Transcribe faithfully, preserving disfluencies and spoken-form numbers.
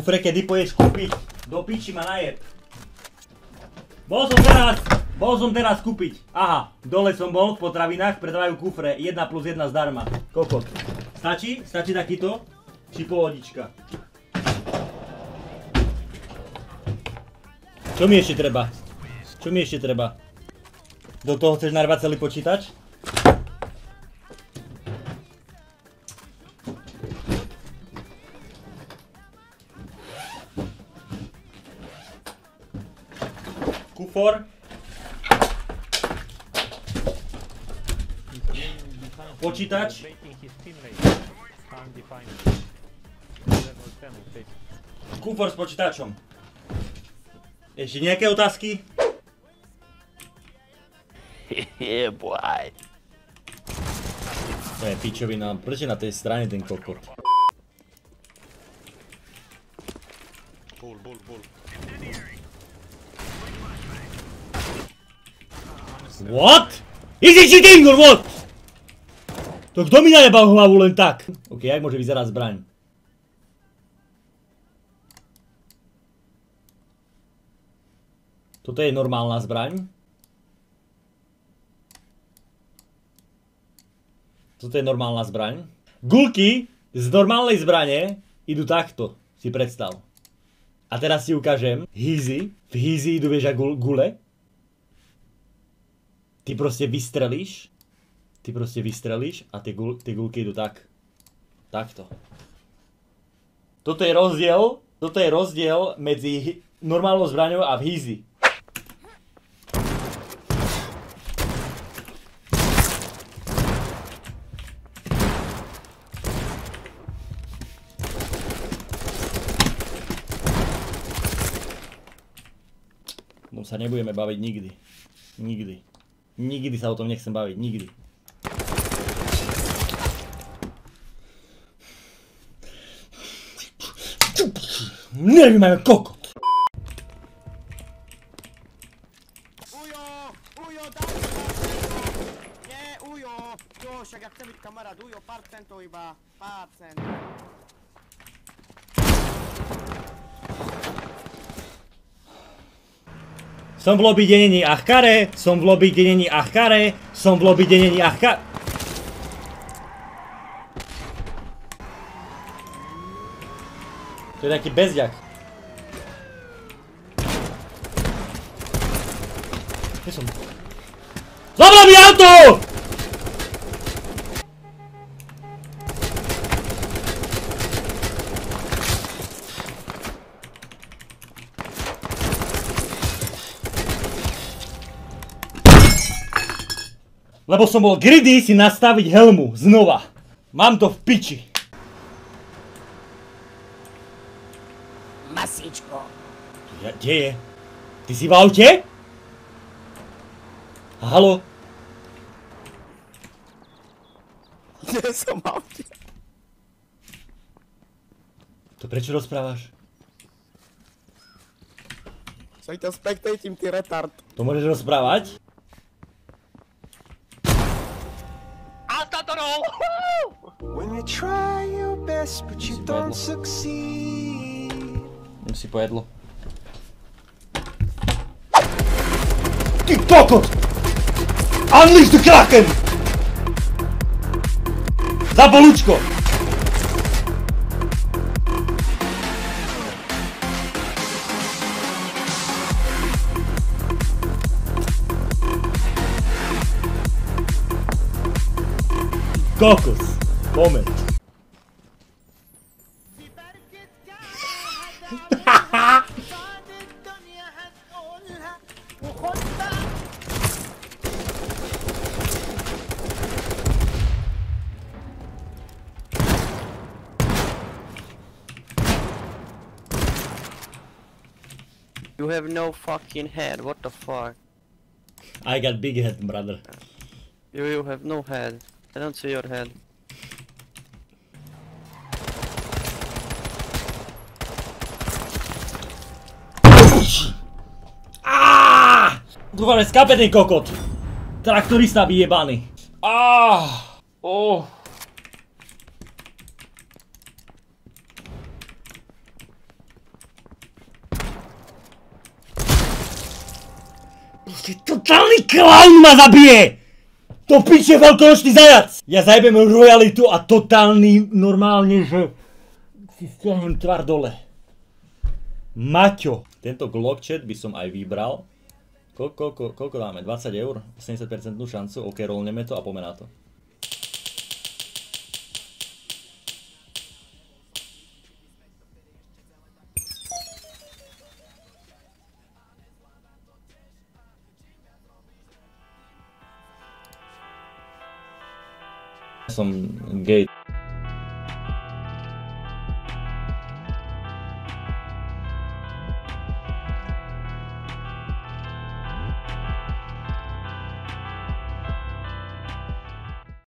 kufre, kedy pôjdeš kúpiť? Do piči ma najeb. Bol som teraz, bol som teraz kúpiť. Aha, dole som bol v potravinách, predávajú kufre, jedna plus jedna zdarma. Kokot. Stačí? Stačí takýto? Či pohodička? Čo mi ešte treba? Čo mi ešte treba? Do toho chceš narvať celý počítač? Kufor. Počítač. Kufor s počítačom. Ešte nejaké otázky? Yeah, boy. To je pičovina, prečo na tej strane ten kokot? Bull, bull, bull. What? Is it cheating or what? To kto mi najebal hlavu len tak? Ok, jak môže vyzerať zbraň? Toto je normálna zbraň. Toto je normálna zbraň. Gulky z normálnej zbrane idú takto, si predstav. A teraz si ukážem hízy. V hízy idú, vieš, a gule. Ty proste vystrelíš. Ty proste vystrelíš a tie, gul tie gulky idú tak. Takto. Toto je rozdiel. Toto je rozdiel medzi normálnou zbraňou a v hízy. No sa nebudeme baviť nikdy. Nikdy. Nikdy sa o tom nechcem baviť. Nikdy. Neviem, kokot! Ujo! Ujo, daj! Nie, Ujo! Jo, však ja chcem byť kamarát. Ujo, pár centov iba. Pár cent. Som v lobby, kde není Achkare, som v lobby, kde není Achkare, som v lobby, kde není Achkare. To je taký bezďak. Kde som? Zabral mi auto! Lebo som bol greedy si nastaviť helmu znova. Mám to v piči. Masíčko. Ja, kde je? Ty si v aute? Haló? Kde som v aute? To prečo rozprávaš? Však ťa spektejtím, ty retard. To môžeš rozprávať? When you try your best but you don't succeed. Už si pojedlo. Ty kokot! Unleash the Kraken! Za bolúčko! Kokos! Moment! You have no fucking head, what the fuck? I got big head, brother. You, you have no head. I don't see your head. Aaaa! Dúfam, že skápe ten kokot. Traktorista vyjebaný. Aaaa! Oh. Totálny klaun ma zabije! To piče veľkonočný zajac! Ja zajebem royalitu a totálny normálne, že si stiahnem tvár dole. Maťo. Tento Glockchat by som aj vybral. Koľko, koľko, koľko dáme? dvadsať eur? osemdesiat percent šancu? OK, rollneme to a poďme na to. Som gay.